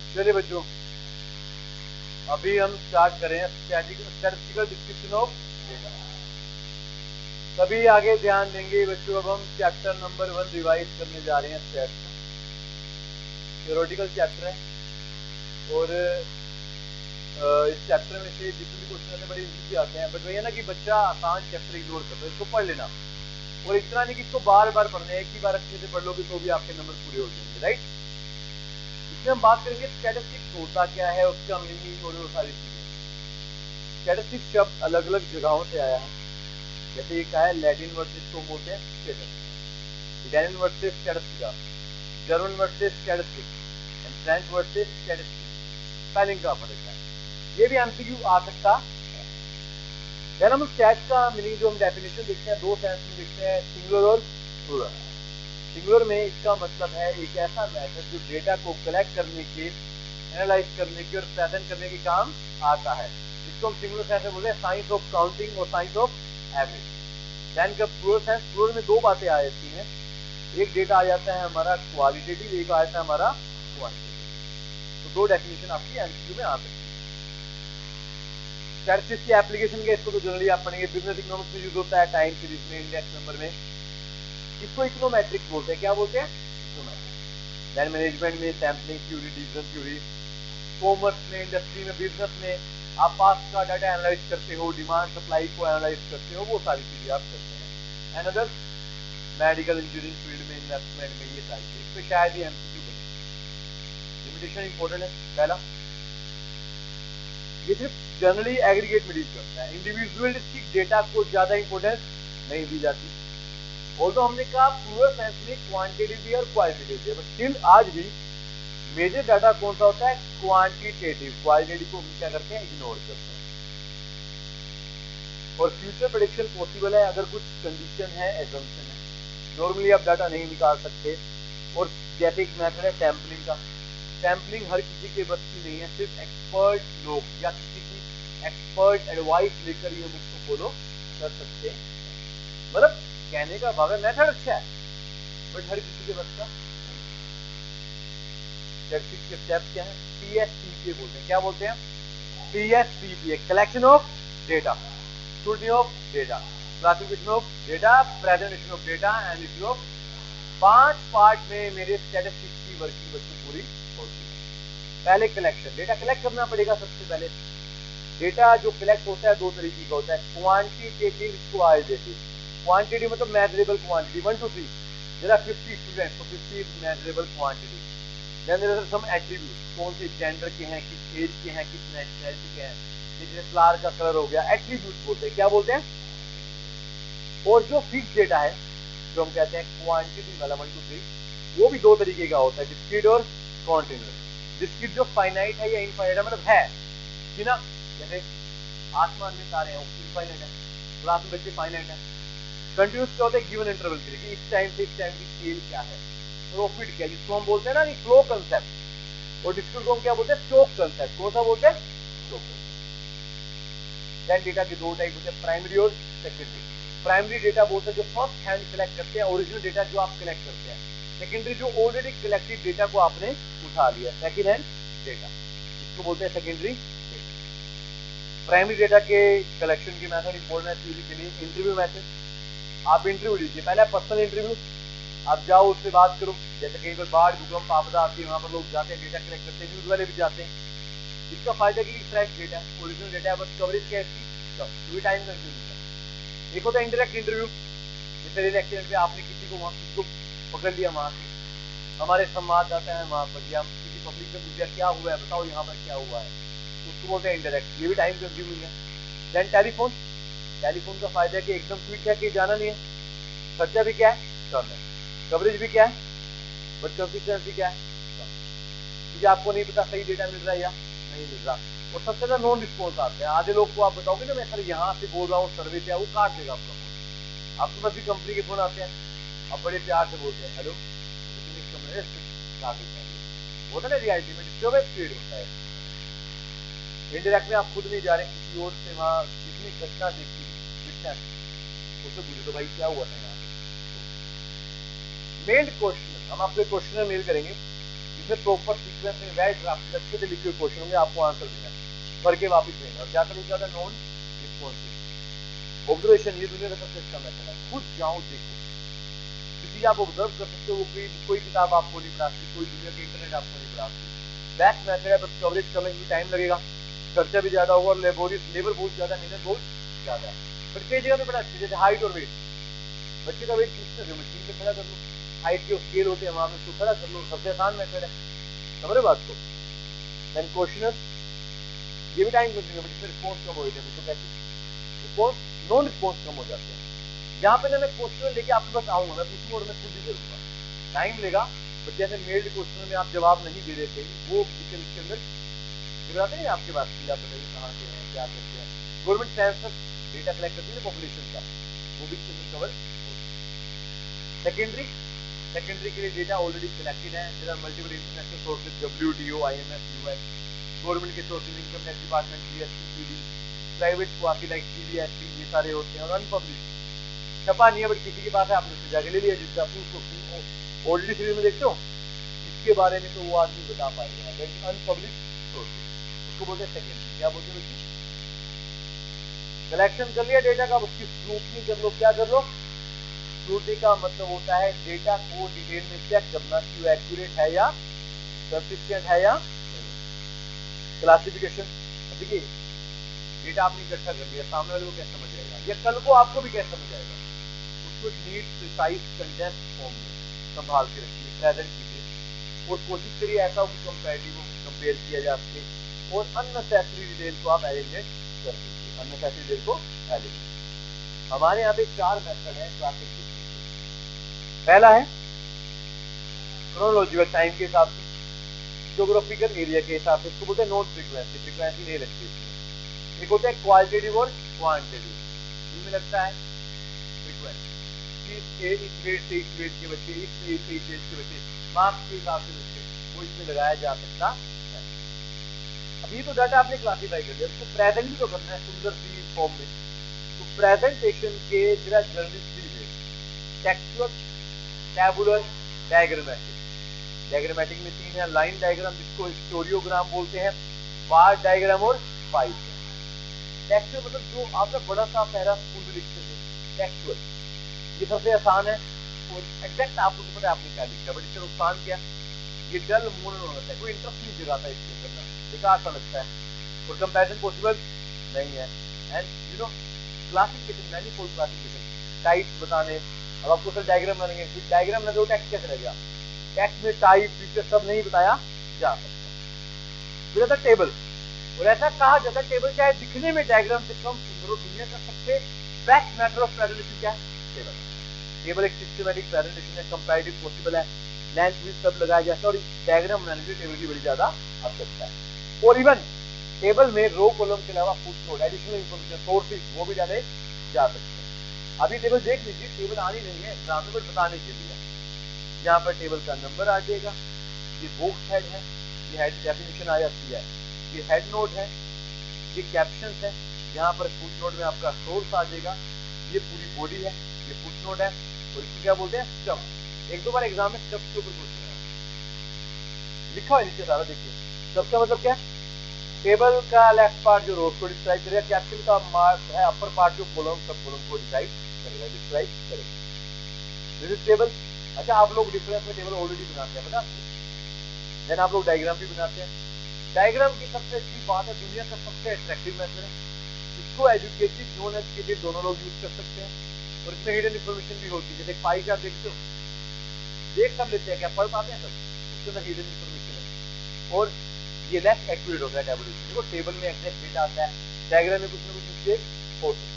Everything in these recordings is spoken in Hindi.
चलिए बच्चों, अभी हम स्टार्ट करें स्टैटिस्टिकल डिस्क्रिप्शन ऑफ डेटा। सभी आगे ध्यान देंगे बच्चों। अब हम चैप्टर नंबर 1 रिवाइज करने जा रहे हैं। स्टैट का थ्योरेटिकल चैप्टर है और इस चैप्टर में से जितने भी क्वेश्चन आते हैं बड़े इजी आते हैं, बट भैया ना कि बच्चा आसान चैप्टर इग्नोर करता है, इसको पढ़ लेना। और इतना नहीं कि इसको बार बार पढ़ना है, एक ही बार अच्छे से पढ़ लोगे तो भी आपके नंबर पूरे हो जाएंगे, राइट। इसमें हम बात करेंगे स्टैटिस्टिक्स होता क्या है, उसका मीनिंग और वो सारी चीजें। स्टैटिस्टिक्स शब्द अलग अलग जगहों से आया है। जैसे ये क्या है, लैटिन वर्ड से इसको बोलते हैं स्टेटस, इटालियन वर्ड से स्टैटिस्टिका, जर्मन वर्ड से स्टैटिस्टिक्स एंड फ्रेंच वर्ड से स्टैटिस्टिक्स। स्पेलिंग का फर्क है, ये भी एमसीक्यू आ सकता है। देन हम स्टैट का मीनिंग जो हम डेफिनेशन देखते हैं, दो सेंस में देखते हैं, सिंगुलर और प्लूरल। सिंगुलर में इसका मतलब है एक ऐसा मेथड जो डेटा को कलेक्ट करने के, एनालाइज करने के और प्रेजेंट करने के काम आता है। इसको हम सिंगुलर सेंस में बोलते हैं साइंस ऑफ काउंटिंग और साइंस ऑफ एवरेज। देन का प्लूरल सेंस, प्लूरल में दो बातें आ जाती हैं, एक डेटा आ जाता है हमारा क्वालिटेटिव, एक आ जाता है हमारा क्वांटिटेटिव। तो दो डेफिनेशन आपकी एमसीक्यू में आ सकती है। स्टैटिस्टिक्स की एप्लीकेशन के, इसको तो जनरली आप पढ़ेंगे, बिजनेस इकोनॉमिक्स में यूज होता है, टाइम सीरीज में, इंडेक्स नंबर में। इसको इकोनोमेट्रिक बोलते हैं। क्या बोलते हैं? इकोनोमेट्रिक। देन मैनेजमेंट में sampling theory, decision theory. Commerce में, इंडस्ट्री में, बिजनेस में आप पास्ट का डाटा एनालाइज करते हो, डिमांड सप्लाई को एनालाइज करते हो, वो सारी चीजें आप करते हैं। And other medical engineering field में, इन्वेस्टमेंट में, ये सारी चीज। इस पे शायद ही एमसीक्यू बने। लिमिटेशन इंपॉर्टेंट है। पहला, ये सिर्फ जनरली एग्रीगेट में डील करता है, इंडिविजुअलिस्टिक डेटा को ज्यादा इंपॉर्टेंस नहीं दी जाती। ऑल्दो हमने कहा प्लूरल सेंस में क्वांटिटेटिव और क्वालिटेटिव, बट स्टिल आज भी मेजर डाटा कौन सा होता है? क्वांटिटेटिव। क्वालिटेटिव को हम क्या करते हैं? इग्नोर करते हैं। और फ्यूचर प्रेडिक्शन पॉसिबल है अगर कुछ कंडीशन है, एजम्पशन है। नॉर्मली आप डाटा नहीं निकाल सकते। और जैसे एक मेथड है सैम्पलिंग का, सैम्पलिंग हर किसी के बस की नहीं है, सिर्फ एक्सपर्ट लोग या किसी की एक्सपर्ट एडवाइस लेकर ये हम उसको फॉलो कर सकते हैं। मतलब कहने का भाव है मेथड अच्छा है, बट हर किसी के बस का। स्टैटिस्टिक्स के स्टेप्स क्या है? CSCPA बोलते हैं। क्या बोलते हैं? CSCPA, collection of data, scrutiny of data, classification of data, presentation of data and review of. 5 part में मेरे स्टैटिस्टिक्स की वर्किंग बच्चों पूरी होती है। पहले कलेक्शन, डेटा कलेक्ट करना पड़ेगा सबसे पहले। डेटा जो कलेक्ट होता है दो तरीके का होता है, क्वांटिटेटिव, क्वालिटेटिव। क्वांटिटी मतलब measurable quantity, 1 to 3, there are 50 students, तो 50 is measurable quantity। Then there are some attributes, कौन से जेंडर के हैं, किस एज के हैं, किस नेशनलिटी के हैं, जैसे फ्लावर का कलर हो गया, एट्रीब्यूट बोलते हैं। क्या बोलते हैं? और जो फिक्स डेटा है, जो हम कहते हैं क्वांटिटी वाला 1 to 3, वो भी दो तरीके का होता है, डिस्क्रीट और कॉन्टिन्यूअस। डिस्क्रीट जो फाइनाइट है या इनफाइनाइट है, मतलब है कि ना, जैसे आसमान में तारे हैं, इनफाइनाइट है, क्लास में बच्चे फाइनाइट है। कंटिन्यूअस क्या होता है? गिवन इंटरवल के लिए, इस टाइम से इस टाइम की स्केल क्या है, प्रॉफिट क्या है, जिसको हम बोलते हैं ना कि फ्लो कंसेप्ट। और डिस्क्रीट को हम क्या बोलते हैं? Stock concept. कौन सा बोलते हैं? Stock concept. देन डेटा के दो टाइप होते हैं, प्राइमरी और सेकेंडरी। प्राइमरी डेटा बोलते हैं जो फर्स्ट हैंड कलेक्ट करते हैं, ओरिजिनल डेटा जो आप कलेक्ट करते हैं। सेकेंडरी जो ऑलरेडी कलेक्टेड डेटा को आपने उठा लिया, सेकेंड हैंड डेटा, इसको बोलते हैं सेकेंडरी डेटा। प्राइमरी डेटा के कलेक्शन के मेथड इंपॉर्टेंट है थ्योरी के लिए। इंटरव्यू मेथड, आप इंटरव्यू लीजिए, पहले पर्सनल इंटरव्यू, आप जाओ उससे बात करो। जैसे कहीं पर बाढ़, भूकंप, आपदा आती है, वहां पर लोग जाते हैं, डेटा कलेक्ट करते हैं, न्यूज वाले भी जाते हैं। इसका फायदा कि फ्रेश डेटा, ओरिजिनल डेटा है, बस कवरेज क्या है, टाइम कंज्यूमिंग है। एक होता है इंटरेक्ट इंटरव्यू, जैसे रेल एक्सीडेंट पे आपने किसी को वहां किसी को पकड़ लिया, वहां से हमारे संवाददाता है वहां पर, या किसी पब्लिक से पूछा क्या हुआ है, बताओ यहाँ पर क्या हुआ है, उसको बोलते हैं इंटरेक्ट। ये भी टाइम कंज्यूमिंग है। देन टेलीफोन, टेलीफोन का फायदा है कि एकदम क्विक है, कि जाना नहीं है, खर्चा भी क्या है, कम है, कवरेज भी क्या है, बट कंसिस्टेंसी क्या है, कम। क्योंकि आपको नहीं पता सही डेटा मिल रहा है या नहीं मिल रहा। और सबसे ज्यादा नॉन रिस्पॉन्स आते हैं। आधे लोग को आप बताओगे ना मैं सर यहाँ से बोल रहा हूँ, सर्वे पे, वो काट देगा आपका फोन। आपके पास भी कंपनी के फोन आते हैं, आप बड़े प्यार से बोलते हैं हेलो, होता है ना, रियलिटी में डिस्टर्बेंस क्रिएट होता है। इंडिरेक्ट में आप खुद नहीं जा रहे, किसी और से वहाँ जितनी घटना देखी उससे पूछे तो भाई क्या हुआ था यहाँ पे। मेल क्वेश्चन, हम आपको क्वेश्चन मेल करेंगे, इसमें प्रॉपर सीक्वेंस में वेल ड्राफ्टेड अच्छे से लिखे हुए क्वेश्चन होंगे, आपको आंसर देना है, पढ़ के वापस देना। और ज्यादा से ज्यादा नॉन रिस्पॉन्सिव ऑब्जर्वेशन, ये दुनिया का सबसे अच्छा मेथड है। खुद जाओ देखो, किसी आप ऑब्जर्व कर सकते हो, वो कोई किताब आपको नहीं पढ़ाती, कोई दुनिया के इंटरनेट आपको नहीं पढ़ाती। बेस्ट मेथड है, बस कवरेज करने में टाइम लगेगा, खर्चा भी ज्यादा होगा, लेबर बहुत ज्यादा, मेहनत बहुत ज्यादा है, बट कई जगह पे बड़ा अच्छी, जैसे हाइट और वेट। बच्चे का वेट किसने जो मशीन पे खड़ा कर लो, हाइट के स्केल होते हैं वहां पे उसको खड़ा कर लो, सबसे आसान मेथड है। समझ रहे बात को? देन क्वेश्चनर, ये भी टाइम कंज्यूमिंग है, बट इसमें रिस्पॉन्स कम हो जाते हैं। तो कैसे रिस्पॉन्स, नॉन रिस्पॉन्स कम हो जाते हैं। यहाँ पे ना मैं क्वेश्चन लेके आपके पास आऊंगा, मैं पूछूंगा और मैं खुद भी करूंगा, टाइम लेगा, बट जैसे मेल्ड क्वेश्चन में आप जवाब नहीं दे रहे थे, वो इसके अंदर बताते हैं आपके पास कि आप बताइए कहाँ से हैं, क्या करते हैं। गवर्नमेंट सेंसस डेटा कलेक्ट करती है पॉपुलेशन का, वो भी इसके अंदर कवर। सेकेंडरी के लिए डेटा ऑलरेडी कलेक्टेड है। There are multiple international sources, WTO, IMF, UN, government के sources, income tax department, GST, PD, private को आके लाइक CBSE, ये सारे होते हैं। और अनपब्लिश छपा नहीं है, बट किसी के पास है, आपने उससे जाके ले लिया, जिसका आपको ऑलरेडी सीरीज में देखते हो, इसके बारे में तो वो आदमी बता पाएगा। अनपब्लिश सोर्सेज, उसको बोलते हैं सेकेंडरी। क्या बोलते हैं बच्चे? कलेक्शन कर लिया डेटा का, उसकी स्क्रूटनी कर लो। क्या कर लो? स्क्रूटनी का मतलब होता है डेटा को डिटेल में चेक करना कि वो एक्यूरेट है या कंसिस्टेंट है या क्लासिफिकेशन। देखिए डेटा आपने इकट्ठा कर लिया, सामने वाले को क्या समझ आएगा, या कल को आपको भी क्या समझ आएगा, उसको नीट प्रिसाइज कंडेंस फॉर्म में संभाल के रखिए, प्रेजेंट कीजिए, और कोशिश करिए ऐसा हो कि कंपैरेटिव कंपेयर किया जा सके, और अननेसेसरी डिटेल को आप एलिमिनेट कर दीजिए। अननेसेसरी डिटेल को एलिमिनेट। हमारे यहाँ पे 4 मेथड है क्लासिफिकेशन। पहला है क्रोनोलॉजिकल, टाइम के हिसाब से, ज्योग्राफिकल एरिया के हिसाब से, इसको बोलते हैं नॉन फ्रीक्वेंसी, फ्रीक्वेंसी नहीं लगती इसमें। एक होता है क्वालिटेटिव और क्वांटिटेटिव, इनमें लगता है फ्रीक्वेंसी, इस वेट से इस वेट के बच्चे, इस एज से इस एज के बच्चे, मार्क्स के हिसाब से बच्चे, वो इसमें लगाया जा सकता है। अभी तो डाटा आपने क्लासीफाई कर दिया, इसको प्रेजेंट भी तो करना है सुंदर सी फॉर्म में। तो प्रेजेंटेशन के जरा journalist textual, tabular, diagrammatic. Diagrammatic में 3 है, लाइन डायग्राम जिसको हिस्टोरियोग्राम बोलते हैं, बार डायग्राम और पाइप। टेक्सचुअल मतलब जो आपका बड़ा सा पैरा स्कूल में लिखते थे, टेक्सचुअल, ये सबसे आसान है और एग्जैक्ट आपको पता है आपने क्या लिखा, बट इसका नुकसान क्या, ये डल मोनोटोन होता है, कोई इंटरेस्ट नहीं जगाता इसके अंदर, बेकार सा लगता है और कंपैरिजन पॉसिबल नहीं है। And you know classification, manifold classification, type बताने, अब आपको सर डायग्राम बनाएंगे, डायग्राम लगे, टेक्स्ट कैसे लगेगा, टेक्स्ट में टाइप फीचर सब नहीं बताया जा सकता। फिर आता टेबल, और ऐसा कहा जाता है टेबल चाहे दिखने में डायग्राम से कम सुंदर हो, दुनिया का सबसे बेस्ट मेथड ऑफ प्रेजेंटेशन क्या है, टेबल। टेबल एक सिस्टमैटिक प्रेजेंटेशन है, कंपैरेटिव पॉसिबल है, लेंथ भी सब लगाया जाता है, और डायग्राम बनाने के लिए टेबल की बड़ी ज्यादा आवश्यकता है। और इवन टेबल में रो कॉलम के अलावा फुटनोट, एडिशनल इंफॉर्मेशन, सोर्सेज, वो भी डाले जा सकते हैं। अभी टेबल देख लीजिए, टेबल आनी नहीं है एग्जाम में, बट बताने के लिए यहाँ पर टेबल का नंबर आ जाएगा, ये बुक्स हेड है, ये हेड डेफिनेशन आ जाती है, ये हेड नोट है, ये कैप्शन है, यहाँ पर फुट नोट में आपका सोर्स आ जाएगा, ये पूरी बॉडी है, ये फुट नोट है, और इसको क्या बोलते हैं, स्टफ। 1-2 बार एग्जाम में स्टफ के ऊपर क्वेश्चन है, लिखा है नीचे सारा, देखिए स्टफ का मतलब क्या है, टेबल का लेफ्ट पार्ट जो रोज को डिस्क्राइब करेगा, कैप्शन का मार्क है अपर पार्ट जो कॉलम सब कॉलम को डिस्क्राइब करेगा। This is table. अच्छा, आप लोग डिफरेंस में टेबल ऑलरेडी बनाते हैं, पता है, देन आप लोग डायग्राम भी बनाते हैं। डायग्राम की सबसे अच्छी बात है, दुनिया का सबसे अट्रैक्टिव मेथड है, इसको एजुकेटेड नॉन एजुकेटेड दोनों लोग यूज कर सकते हैं, और इसमें हिडन इन्फॉर्मेशन भी होती है। जैसे पाई चार्ट देखते हो, देख सब लेते हैं, क्या पढ़ पाते हैं सब, उसके अंदर हिडन इन्फॉर्मेशन है, और ये लेस एक्यूरेट होता है टैबुलेशन। देखो टेबल में एग्जैक्ट डेटा आता है, डायग्राम में कुछ ना कुछ मिस्टेक हो सकती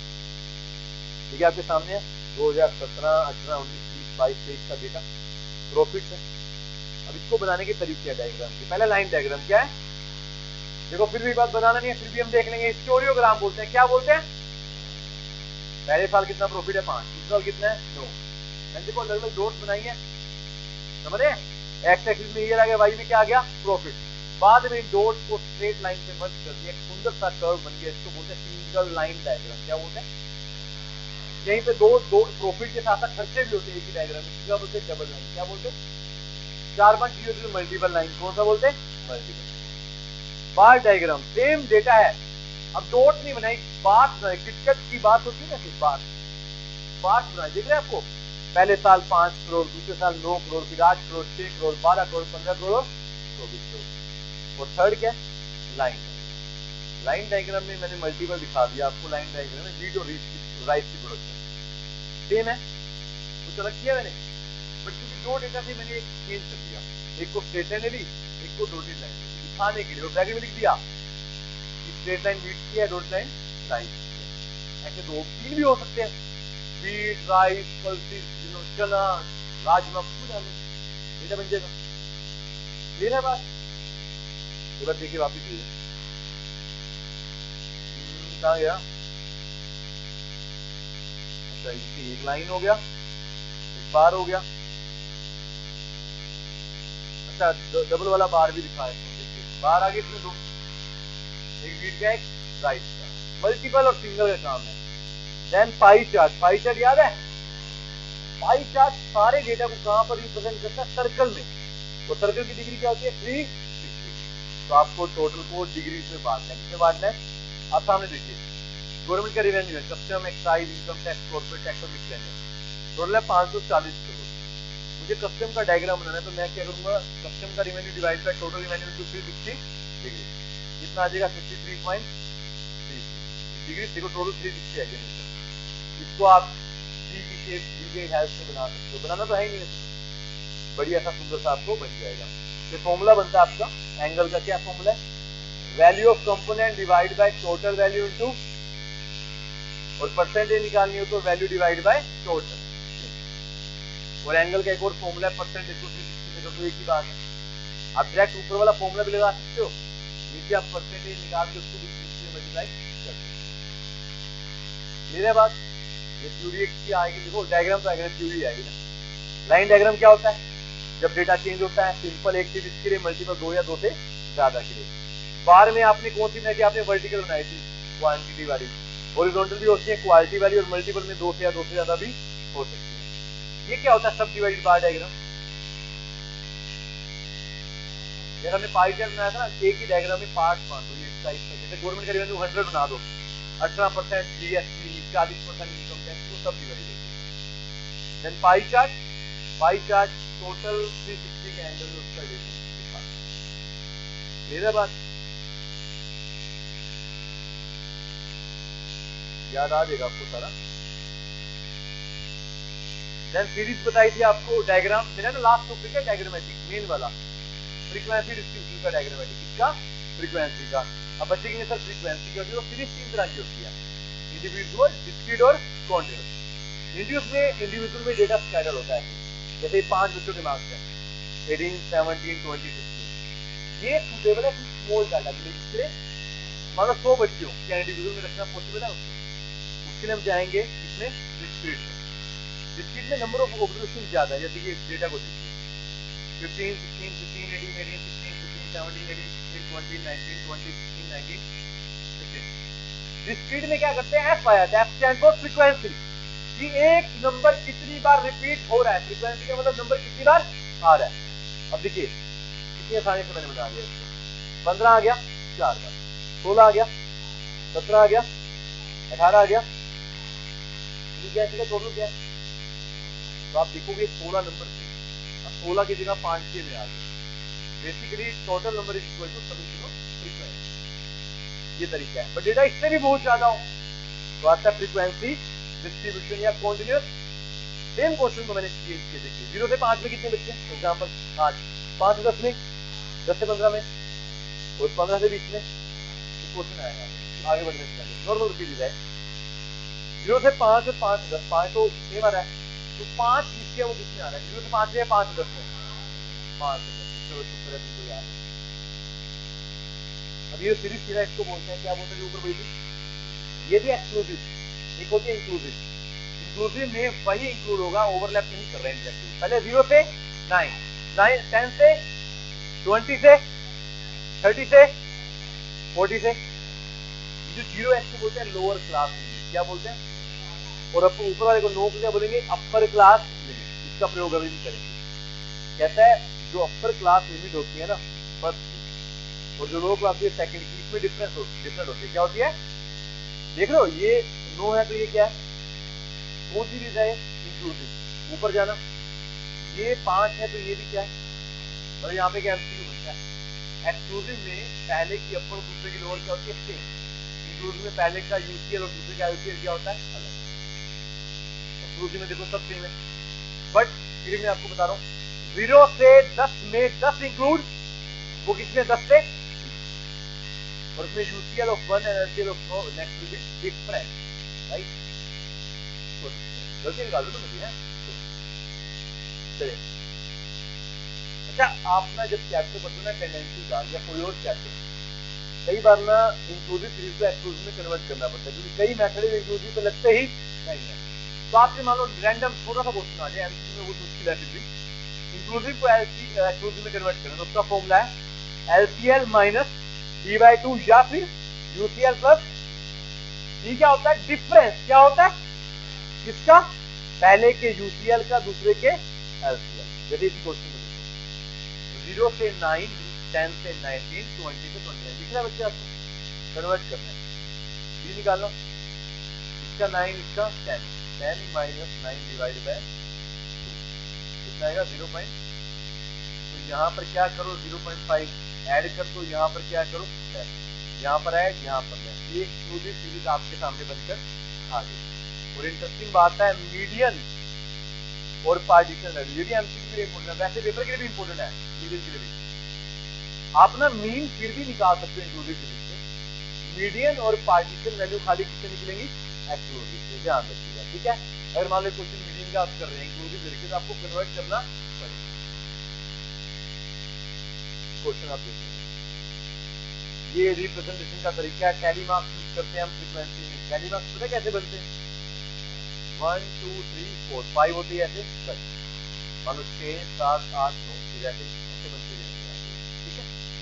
है। देखिए आपके सामने है 2017, 18, 19, 20, 22, 23 का डेटा, प्रॉफिट है। अब इसको बनाने के तरीके हैं डायग्राम के। पहला लाइन डायग्राम क्या है, देखो फिर भी बात बनाना नहीं है, फिर भी हम देख लेंगे। हिस्टोरियोग्राम बोलते हैं, क्या बोलते हैं, पहले साल कितना प्रॉफिट है 5, इस साल कितना है 9। देखो अलग अलग डॉट्स बनाइए, समझ रहे हैं, एक्स एक्सिस में ईयर आ गया, वाई में क्या आ गया, प्रॉफिट। बाद में डॉट को स्ट्रेट लाइन से मर्ज कर दिया, एक सुंदर सा कर्व बन गया, इसको बोलते हैं सिंगल लाइन डायग्राम। क्या बोलते हैं, यहीं पे दो प्रॉफिट के साथ साथ खर्चे भी होते हैं एक ही डायग्राम में, क्या बोलते हैं, डबल लाइन। क्या बोलते हैं, 4-5 चीजों की मल्टीपल लाइन, कौन सा बोलते हैं? Multiple. Bar diagram same data है, अब डॉट नहीं बनाई, बात बनाई, किटकट की बात होती है ना, सिर्फ बात बनाई। देख रहे हैं आपको, पहले साल 5 करोड़, दूसरे साल 9 करोड़, फिर 8 करोड़, 6 करोड़, 12 करोड़, 15 करोड़, 24 करोड़। और थर्ड क्या? लाइन। लाइन डायग्राम में मैंने मल्टीपल दिखा दिया आपको। लाइन डायग्राम में वीट और राइस की प्रोडक्शन सेम है, कुछ अलग किया मैंने, बट क्योंकि दो डेटा से मैंने चेंज कर दिया, एक को स्ट्रेट लाइन ली, एक को डॉटेड लाइन दिखाने के लिए, और ब्रैकेट में लिख दिया स्ट्रेट लाइन वीट की है, डॉटेड लाइन राइस की है। ऐसे दो तीन भी हो सकते हैं, वीट, राइस, पल्सेस, चना, राजमा, कुछ डालो, डेटा बन जाएगा। क्लियर है बात? एक बार देखिए वापिस, कहाँ गया? अच्छा, इसकी एक लाइन हो गया, एक बार हो गया। अच्छा, डबल वाला बार भी दिखा है, बार आगे इसमें दो, एक वीट का, एक राइस का। मल्टीपल और सिंगल का काम है। Then pie chart. Pie chart याद है? पाई चार्ट सारे डेटा को कहां पर रिप्रेजेंट करता है? सर्कल में। तो सर्कल की डिग्री क्या होती है? 360। तो आपको टोटल को डिग्री में बांटना है। किसमें बांटना है? आप सामने देखिए, गवर्नमेंट का रेवेन्यू है, custom, excise, income tax, corporate tax और मिसलेनियस, टोटल है 540 करोड़। मुझे कस्टम का डायग्राम बनाना है, तो मैं क्या करूंगा? कस्टम का revenue divide by total revenue to 360 degree, कितना आ जाएगा? 53.3 डिग्री। देखो टोटल 360 है। इसको आप डी की शेप, डी के हेल्प से बना सकते हो, बनाना तो है ही नहीं, बढ़िया सा सुंदर सा आपको बन जाएगा। ये फॉर्मूला बनता है आपका एंगल का। क्या फॉर्मूला है? Value of component divide by total value into, और परसेंटेज निकालनी हो तो वैल्यू डिवाइड बाय टोटल। और एंगल का एक और फॉर्मूला है, परसेंटेज को 360 से, तो एक ही बात है। आप डायरेक्ट ऊपर वाला फॉर्मूला भी लगा सकते हो, नीचे आप परसेंटेज निकाल के उसको भी 360 से मल्टीप्लाई कर सकते हो। बात ये थ्योरी की आएगी, देखो डायग्राम तो आएगा, थ्योरी आएगी ना। लाइन डायग्राम क्या होता है? जब डेटा चेंज होता है, सिंपल एक चीज इसके लिए, मल्टीपल दो या दो से ज्यादा के लिए। बार में आपने कौन सी बनाई थी? आपने वर्टिकल बनाई थी, क्वांटिटी वाली। हॉरिजॉन्टल भी होती है, क्वालिटी वाली, और मल्टीपल में दो से या दो से ज्यादा भी हो सकती है। ये क्या होता है? सब डिवाइडेड बार डायग्राम। जैसे हमने पाई चार्ट बनाया था ना, एक ही डायग्राम में पार्ट मान दो, ये टाइप का। जैसे गवर्नमेंट का रेवेन्यू 100 बना दो, 18% जीएसटी, 40% इनकम टैक्स, तो सब डिवाइडेड होती है। देन पाई चार्ट टोटल 360 के एंगल में उसका दिखा। मेरा बात याद आ जाएगा आपको सारा। देन सीरीज बताई थी आपको, डायग्राम मेरा ना लास्ट टॉपिक है डायग्रामेटिक, मेन वाला फ्रीक्वेंसी डिस्ट्रीब्यूशन का डायग्रामेटिक। किसका? फ्रीक्वेंसी का। अब बच्चे की सर फ्रीक्वेंसी क्या होती है? सीरीज 3 तरह की होती है, इंडिविजुअल, डिस्क्रीट और कॉन्टिन्यूअस। इंडिविजुअल में डेटा स्कैटर होता है, जैसे 5 बच्चों के मार्क्स हैं, 18, 17, 20, 16। ये सुटेबल है स्मॉल डाटा के लिए। मान लो 100 बच्चे हो, क्या इंडिविजुअल में रखना पॉसिबल है? उसके लिए हम जाएंगे इसमें डिस्क्रीट में। डिस्क्रीट में नंबर ऑफ ऑब्जर्वेशन ज्यादा है, जैसे कि डेटा को 15, 16, 15, 18, 18, 16, 15, 17, 18, 16, 20, 19, 20, 16, 19, 15। डिस्क्रीट में क्या करते हैं? एफ आया था, एफ स्टैंड फॉर फ्रीक्वेंसी, कि एक नंबर कितनी बार रिपीट हो रहा है। फ्रीक्वेंसी का मतलब नंबर कितनी बार आ रहा है। अब देखिए कितनी आसानी से मैंने बना दिया इसको। 15 आ गया 4 बार, 16 आ गया, 17 आ गया, 18 आ गया, क्या टोटल क्या है? तो आप देखोगे 16 नंबर थे, अब 16 की जगह 5 6 में आ गए। Basically total number is equal to summation of frequency. ये तरीका है, बट डेटा इससे भी बहुत ज्यादा हो तो आता है फ्रीक्वेंसी डिस्ट्रीब्यूशन या कॉन्टिन्यूअस। सेम क्वेश्चन को मैंने चेंज किया। देखिए 0 से 5 में कितने बच्चे हैं? एग्जांपल 5, 5 से 10 में, 10 से 15 में, और 15 से 20 में। क्वेश्चन आएगा आगे बढ़ने से पहले, नॉर्मल सीरीज है। 0 से 5 और 5 से 10, 5 तो सेम आ रहा है, तो 5 जिसके वो कितने आ रहा है? 0 से 5 में, 5 से 10 में, 5 से 10। चलो चुप करें तुमको यार। अब ये सीरीज सीधा इसको बोलते हैं, क्या बोलते हैं? ऊपर वही ये भी एक्सक्लूसिव, एक होती है इंक्लूसिव। इंक्लूसिव में वही इंक्लूड होगा, ओवरलैप नहीं कर रहे हैं। पहले 0 से 9, 10 से 20 से 30 से 40 से। जो 0 है इसको बोलते हैं लोअर क्लास लिमिट। क्या बोलते हैं? और अब ऊपर वाले को 9 को क्या बोलेंगे? Upper class limit. इसका प्रयोग अभी भी करेंगे। कहता है जो अपर क्लास लिमिट होती है ना फर्स्ट की और जो लो क्लास की सेकंड की, इसमें डिफरेंट होती है। क्या होती है देख रहे हो, ये नो है तो ये क्या है, कौन सी चीज है, इंक्लूसिव, ऊपर जाना। ये 5 है तो ये भी क्या है, और यहाँ पे क्या एमसीक्यू बनता है। एक्सक्लूसिव में पहले की अपर और दूसरे की लोअर क्या होती है, सेम। इंक्लूसिव में पहले का यूसीएल और दूसरे का यूसीएल क्या होता है, अलग। एक्सक्लूसिव में देखो सब सेम है, बट फिर मैं आपको बता रहा हूँ 0 से 10 में 10 इंक्लूड, वो किसमें 10 से, और उसमें UCL of 1 and LCL of next will be different, right. गलती निकाल दो तो मुझे है। चलिए, अच्छा आप ना जब चैप्टर पढ़ते हो ना टेंडेंसी का या कोई और चैप्टर, कई बार ना इंक्लूसिव सीरीज को एक्सक्लूसिव में कन्वर्ट करना पड़ता है, क्योंकि कई मेथड इंक्लूसिव पे लगते ही नहीं है। तो आपसे मान लो रैंडम छोटा सा क्वेश्चन आ जाए एमसीक्यू में, वो मुश्किल है फिर भी, इंक्लूसिव को एक्सक्लूसिव में कन्वर्ट करना, तो उसका फॉर्मूला है एलसीएल माइनस d/2 या फिर यूसीएल प्लस डी। क्या होता है, डिफरेंस क्या होता है किसका, पहले के यूसीएल का दूसरे के एलसीएल। जैसे इसी क्वेश्चन में 0 से 9, 10 से 19, 20 से 29 दिख रहा है बच्चे, आपको कन्वर्ट करना है, डी निकालो, इसका 9 इसका 10, 10 माइनस 9 डिवाइड बाय 2 कितना आएगा 0. तो यहाँ पर क्या करो 0.5 ऐड कर दो, यहाँ पर क्या करो 10, यहाँ पर ऐड, यहाँ पर 10, ये एक्सक्लूसिव सीरीज आपके सामने बनकर आ गई। और इंटरेस्टिंग बात है मीडियन और पार्टीशन वैल्यू, ये भी एमसीक्यू के लिए इंपोर्टेंट है, वैसे पेपर के लिए भी इंपोर्टेंट है, मीडियन के लिए भी। आप ना मीन फिर भी निकाल सकते हो इंक्लूसिव सीरीज से, मीडियन और पार्टीशन वैल्यू खाली किससे निकलेंगी, एक्सक्लूसिव से, ध्यान रखिएगा, ठीक है। अगर मान लो क्वेश्चन मीडियन का आप कर रहे हैं इंक्लूसिव तरीके से, आपको कन्वर्ट करना पड़ेगा। क्वेश्चन आप देखिए, ये रिप्रेजेंटेशन का तरीका है, टैली मार्क्स यूज करते हैं हम फ्रीक्वेंसी में। टैली मार्क्स पता कैसे बनते हैं, 1 2 3 4 5 होती है ऐसे, मान लो 6 7 8 9 फिर ऐसे बनते जाएंगे, ठीक है।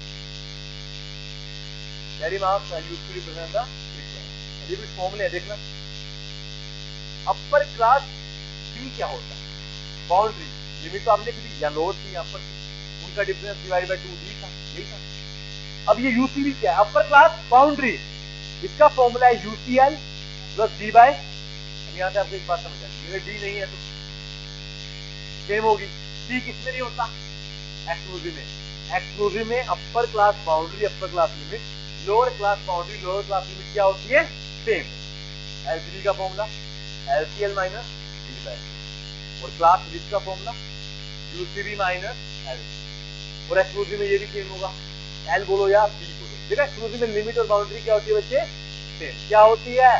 Tally marks are used to represent the frequency. अभी कुछ फॉर्मूले देखना, अपर क्लास बी क्या होता है, बाउंड्री लिमिट तो आपने लिख दी, या लोअर थी, यहाँ पर उनका डिफरेंस डिवाइड बाय 2 डी था, यही था। अब ये यूसीबी क्या है, अपर क्लास बाउंड्री, इसका फॉर्मूला है यूसीएल प्लस डी बाय, यहाँ से आपको एक बात समझ आएगी, अगर डी नहीं है तो सेम होगी, सी किसमें नहीं होता, एक्सक्लूसिव में। एक्सक्लूसिव में upper class boundary upper class limit, lower class boundary lower class limit क्या होती है, सेम। एलसीबी का formula LCL minus D by, और क्लास लिमिट का फॉर्मूला यूसीबी माइनस एल, और एक्सक्लूसिव में ये भी सेम होगा, एल बोलो या सी बोलो, ठीक है। एक्सक्लूसिव में लिमिट और बाउंड्री क्या होती है बच्चे, सेम। क्या होती है,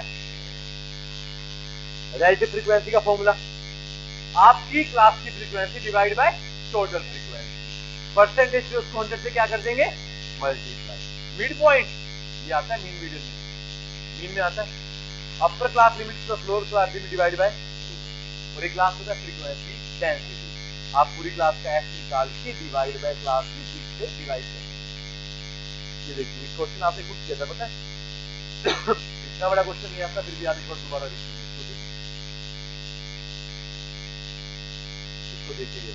रिलेटिव फ्रीक्वेंसी का फॉर्मूला आपकी क्लास की frequency divide by total frequency, percentage से उस कांस्टेंट से क्या कर देंगे, मल्टीप्लाई। मिड पॉइंट ये आता है मीन, मीन में आता है upper class limit plus lower class limit divide by 2, और एक क्लास होता है फ्रीक्वेंसी डेंसिटी, आप पूरी क्लास का एफ निकाल के डिवाइड बाय क्लास की से डिवाइड करें। ये देखिए क्वेश्चन आपने कुछ किया था पता है इतना बड़ा क्वेश्चन नहीं आता, फिर भी आप एक बार दोबारा देखिए।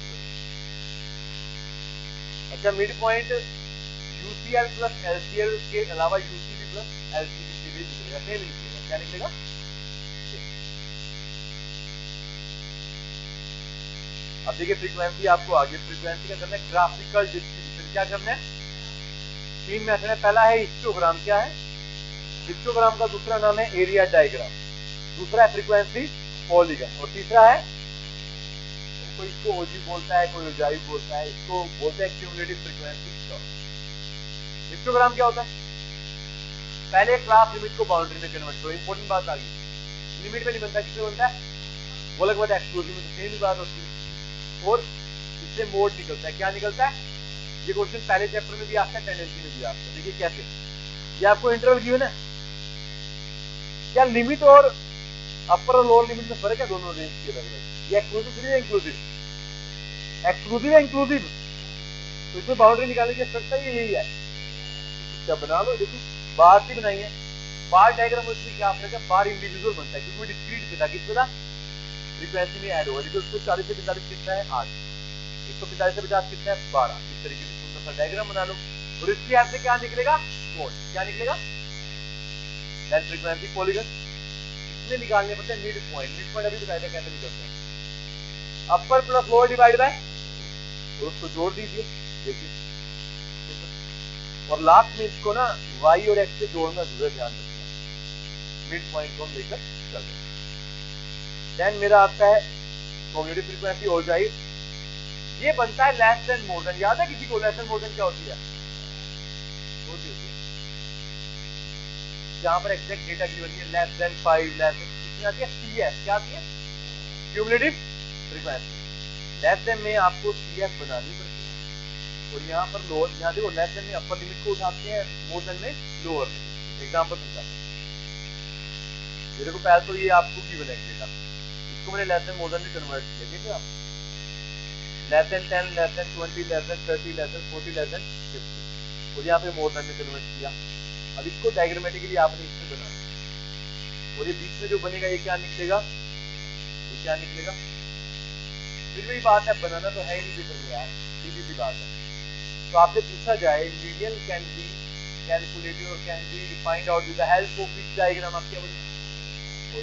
अच्छा, mid point UCL plus LCL के अलावा यूसीबी प्लस एलसीबी के भी निकलेगा, सेम निकलेगा, क्या निकलेगा, अब देखिए फ्रीक्वेंसी आपको आगे, फ्रीक्वेंसी का करना है ग्राफिकल डिस्ट्रीब्यूशन। क्या करना है, 3 मेथड है, पहला है हिस्टोग्राम, क्या है हिस्टोग्राम का दूसरा नाम है एरिया डायग्राम, दूसरा है फ्रीक्वेंसी पॉलीगन, और तीसरा है कोई इसको ओजी बोलता है, कोई ओजाई बोलता है, इसको बोलते हैं क्यूमुलेटिव फ्रीक्वेंसी कर्व। हिस्टोग्राम क्या होता है, पहले क्लास लिमिट को बाउंड्री में कन्वर्ट करो, इंपॉर्टेंट बात आ गई, लिमिट में नहीं बनता, किसमें बनता है, बोला के बाद एक्सक्लूसिव में तो सेम ही बात होती है, और इससे मोड निकलता है, क्या निकलता है, ये क्वेश्चन पहले चैप्टर में भी आता है, टेंडेंसी में भी आता है। देखिए कैसे, ये आपको इंटरवल गिवन है, क्या लिमिट और अपर और लोअर लिमिट में फर्क है, दोनों रेंज के अलग अलग, ये एक्सक्लूसिव है इंक्लूसिव, एक्सक्लूसिव है इंक्लूसिव, तो इसमें बाउंड्री निकालने की आवश्यकता यही है, क्या बना लो। देखिए बार भी बनाई है, बार डायग्राम में क्या फर्क है, बार इंडिविजुअल बनता है क्योंकि डिस्क्रीट पे था, किस पे था, फ्रीक्वेंसी में ऐड होगा, लेकिन उसको 40 से 45 कितना है 8, 145 से 50 कितना है 12। इस तरीके से सुंदर सा डायग्राम बना लो और इसकी हेल्प से क्या निकलेगा मोड, क्या निकलेगा लेंथ फ्रीक्वेंसी पॉलीगन। इसमें निकालने पड़ते हैं मिड पॉइंट, मिड पॉइंट अभी बताया था कैसे निकलते हैं, upper plus lower divide by और उसको जोड़ दीजिए देखिए, और लास्ट में इसको ना y और x से जोड़ना जरूर ध्यान रखना, मिड पॉइंट को हम लेकर चलते हैं। देन मेरा आता है कम्युनिटी फ्रीक्वेंसी हो जाए, ये बनता है लेस देन मोर देन। याद है किसी को लेस देन मोर देन क्या होती है, होती है जहां पर एग्जैक्ट डेटा गिवन है लेस देन 5, लेस कितनी आती है CS, क्या आती है क्यूमुलेटिव फ्रीक्वेंसी। लेस देन में आपको CS बनानी पड़ती है और यहाँ पर लोअर, यहाँ देखो लेस देन में अपर लिमिट को उठाते हैं, मोर देन में लोअर लिमिट। एग्जांपल समझाते हैं, मेरे को पहले तो ये आपको गिवन है डेटा, इसको मैंने लेस देन मोर देन में कन्वर्ट किया, ठीक है आप less than 10, less than 20, less than 30, less than 40, less than 50 और यहाँ पे मोर देन में कन्वर्ट किया। अब इसको डायग्रामेटिकली आपने इसमें बनाना और ये बीच में जो बनेगा ये क्या निकलेगा, ये क्या निकलेगा, फिर वही बात है, बनाना तो है ही नहीं पेपर में यार, सीधी सी बात है। तो आपसे पूछा जाए मीडियन कैन बी कैलकुलेटेड और can be find out with the help of which diagram, आप क्या बोलेंगे,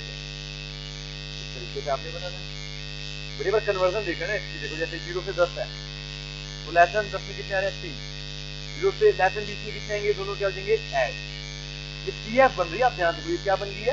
इस तरीके से आपने बनाना है। बड़ी बार कन्वर्जन देखा ना इसकी, देखो जैसे 0 से 10 है तो लेस देन 10 में कितने आ रहे हैं 3, 0 से लेस देन 20 में कितने आएंगे, दोनों क्या हो जाएंगे ऐड। ये CF बन रही है, आप ध्यान दो ये क्या बन रही है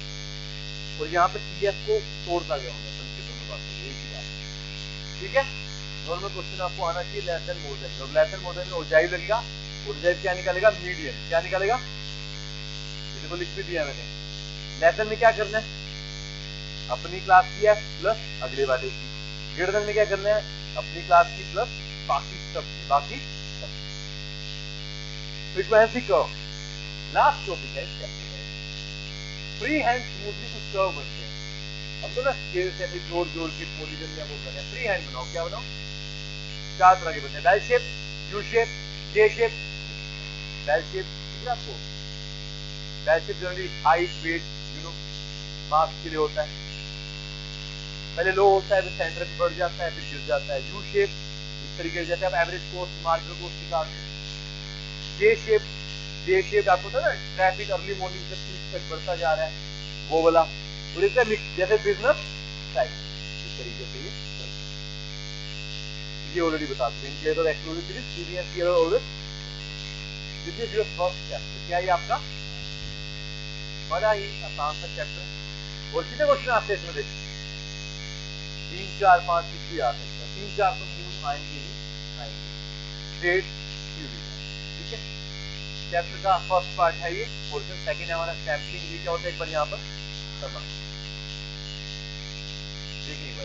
और यहाँ पे CF को तोड़ता गया होगा, समझे दोनों बातें, यही की बात, ठीक है। नॉर्मल क्वेश्चन आपको आना चाहिए लेस देन मोर देन, और लेस देन मोर देन में ओजाइव लगेगा, ओजाइव क्या निकालेगा मीडियन, क्या निकालेगा, देखो लिख भी दिया मैंने। लेस देन में क्या करना है अपनी क्लास की है प्लस अगले वाले की, ग्रेटर देन में क्या करना है अपनी क्लास की प्लस बाकी सब की, बाकी सब। फ्रीक्वेंसी कर्व लास्ट टॉपिक है इसका, फ्री हैंड स्मूथली कुछ कर्व बनते हैं। अब तो ना स्केल से भी जोड़ जोड़ के पॉलीगन में वो बने, फ्री हैंड बनाओ, क्या बनाओ 4 तरह के बनते हैं, bell shape, U shape, J shape. Bell shape ठीक है आपको, bell shape generally height weight you know marks के लिए होता है, पहले लो होता है फिर सेंटर पे बढ़ जाता है फिर गिर जाता है। यू शेप इस तरीके से जैसे आप एवरेज कोस्ट मार्जिनल कोस्ट निकालते हैं। जे शेप, जे शेप आपको पता है ना ट्रैफिक अर्ली मॉर्निंग से पीक तक बढ़ता जा रहा है वो वाला, और इसका मिक्स जैसे बिजनेस साइकिल इस तरीके से ये ऑलरेडी बताते हैं। इनके तो exclusive series senior year already this is your first chapter, क्या ये आपका बड़ा ही आसान सा चैप्टर। और कितने क्वेश्चन आपसे इसमें देखिए 3, 4, 5 कुछ भी आ सकता है, 3, 4 तो मिनिमम आएंगे ही आएंगे। स्टेट थ्योरी, ठीक है, चैप्टर का फर्स्ट पार्ट है ये, और फिर सेकंड है हमारा सैम्पलिंग। ये क्या होता है एक बार यहाँ पर देखिए